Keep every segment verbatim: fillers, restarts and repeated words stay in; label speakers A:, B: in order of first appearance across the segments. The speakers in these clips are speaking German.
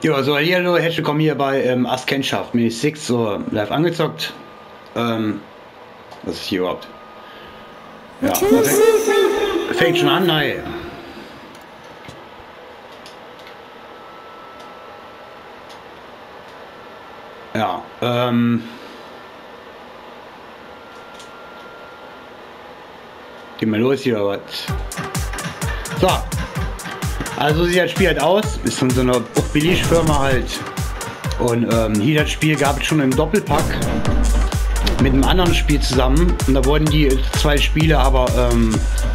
A: Ja, so, hallo, herzlich willkommen hier bei ähm, Askentschaft, Mini Six, so live angezockt. Ähm, was ist hier überhaupt? Ja, fängt, fängt schon an, nein. Ja, ähm. Gehen wir los hier, was? So. Also sieht das Spiel halt aus, ist von so einer Billig-Firma halt. Und ähm, hier das Spiel gab es schon im Doppelpack mit einem anderen Spiel zusammen. Und da wurden die zwei Spiele aber ähm,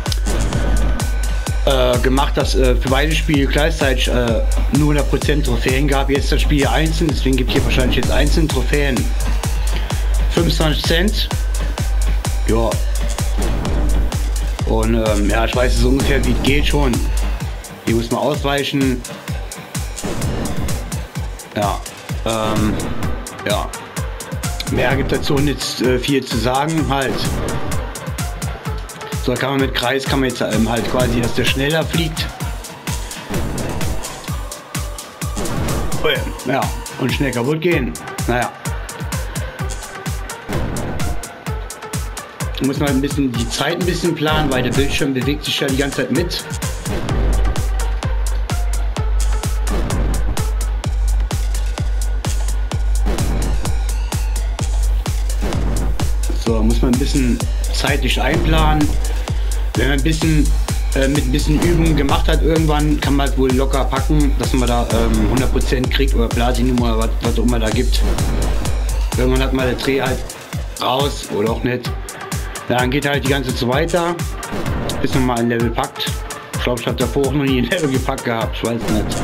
A: äh, gemacht, dass äh, für beide Spiele gleichzeitig äh, nur hundert Prozent Trophäen gab. Jetzt ist das Spiel einzeln, deswegen gibt es hier wahrscheinlich jetzt einzelne Trophäen. fünfundzwanzig Cent. Ja. Und ähm, ja, ich weiß es ungefähr, wie es geht schon. Hier muss man ausweichen. Ja. Ähm, ja. Mehr gibt dazu nicht äh, viel zu sagen halt. So, kann man mit Kreis kann man jetzt ähm, halt quasi, dass der schneller fliegt. Ja, und schnell kaputt gehen. Naja. Muss man ein bisschen die Zeit ein bisschen planen, weil der Bildschirm bewegt sich ja die ganze Zeit mit. So, muss man ein bisschen zeitlich einplanen. Wenn man ein bisschen äh, mit ein bisschen Übung gemacht hat, irgendwann kann man halt wohl locker packen, dass man da ähm, hundert Prozent kriegt oder Platin oder was, was auch immer da gibt. Irgendwann hat man der Dreh halt raus oder auch nicht. Dann geht halt die ganze Zeit weiter, bis man mal ein Level packt. Ich glaube, ich habe davor auch noch nie ein Level gepackt gehabt, ich weiß nicht.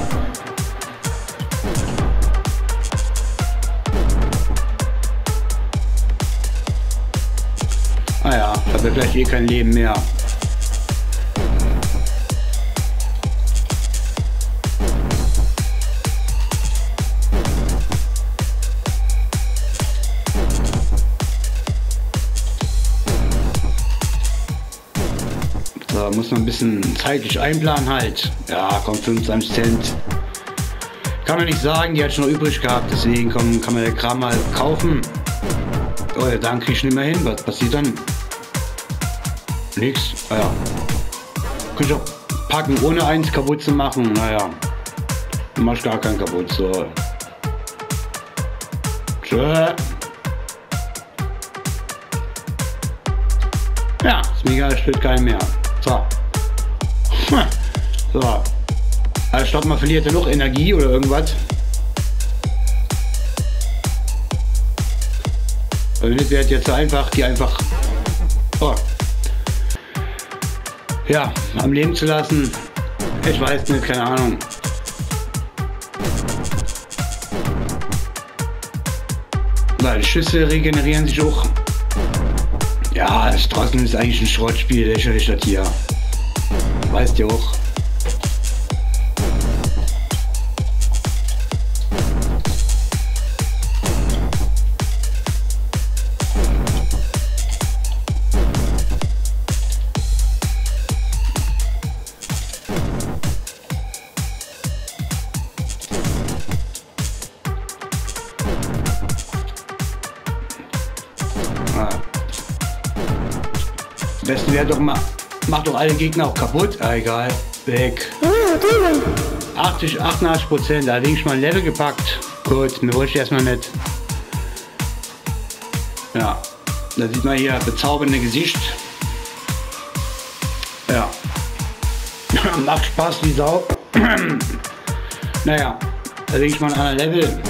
A: Ah ja, ich habe ja gleich eh kein Leben mehr. So, muss man ein bisschen zeitlich einplanen halt. Ja, kommt fünfundzwanzig Cent. Kann man nicht sagen, die hat schon noch übrig gehabt, deswegen kann, kann man den Kram mal kaufen. Oh ja, dann krieg ich nicht mehr hin. Was passiert dann? Nix. Naja. Kann ich auch packen, ohne eins kaputt zu machen. Naja. Du machst gar keinen kaputt. So. Tschö. Ja, ist mir egal, spielt keinen mehr. So. So. Also ich glaube, man verliert ja noch Energie oder irgendwas. Also das wird jetzt einfach, die einfach oh, ja, am Leben zu lassen. Ich weiß nicht, keine Ahnung. Weil Schüsse regenerieren sich auch. Ja, das trotzdem ist eigentlich ein Schrottspiel, lächerlich das hier. Weißt du auch. Am besten wäre doch mal, macht doch alle Gegner auch kaputt. Ah, egal, weg. achtzig, achtundachtzig Prozent, da habe ich mal ein Level gepackt. Gut, mir wollte ich erstmal nicht. Ja, da sieht man hier bezaubernde Gesicht. Ja, macht Spaß wie Sau. Naja, da lege ich mal ein anderes Level.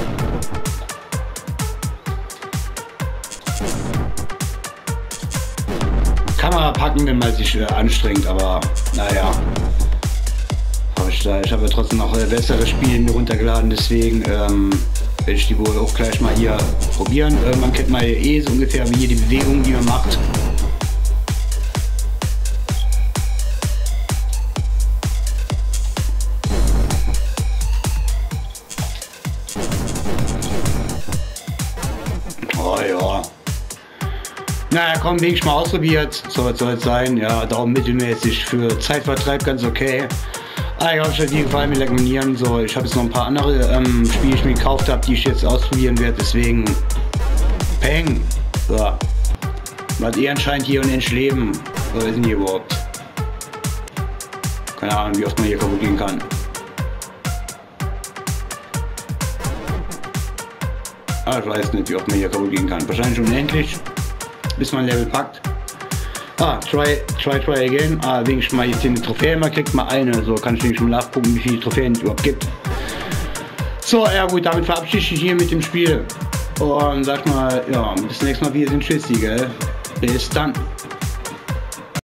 A: Kamera packen, wenn man sich äh, anstrengt, aber naja. Hab ich ich habe ja trotzdem noch äh, bessere Spiele mir runtergeladen, deswegen ähm, werde ich die wohl auch gleich mal hier probieren. Äh, man kennt mal eh so ungefähr wie hier die Bewegung, die man macht. Oh ja. Naja, komm, wenigstens mal ausprobiert. So was soll es sein. Ja, Daumen mittelmäßig. Für Zeitvertreib ganz okay. Ah, ich hoffe, die gefallen mir, leck mir Nieren. So, ich habe jetzt noch ein paar andere ähm, Spiele, die ich mir gekauft habe, die ich jetzt ausprobieren werde. Deswegen, Peng. So. Was ihr anscheinend hier unendlich leben. So, ist denn hier überhaupt? Keine Ahnung, wie oft man hier kaputt gehen kann. Ah, ich weiß nicht, wie oft man hier kaputt gehen kann. Wahrscheinlich unendlich, bis man Level packt. Ah, try, try, try again. Ah, wegen ich mal jetzt hier eine Trophäe mal kriegt, mal eine. So kann ich nämlich mal nachgucken, wie viele Trophäen es überhaupt gibt. So, ja gut, damit verabschiede ich mich hier mit dem Spiel. Und sag mal, ja, bis nächstes Mal, wir sind Tschüssi, gell? Bis dann.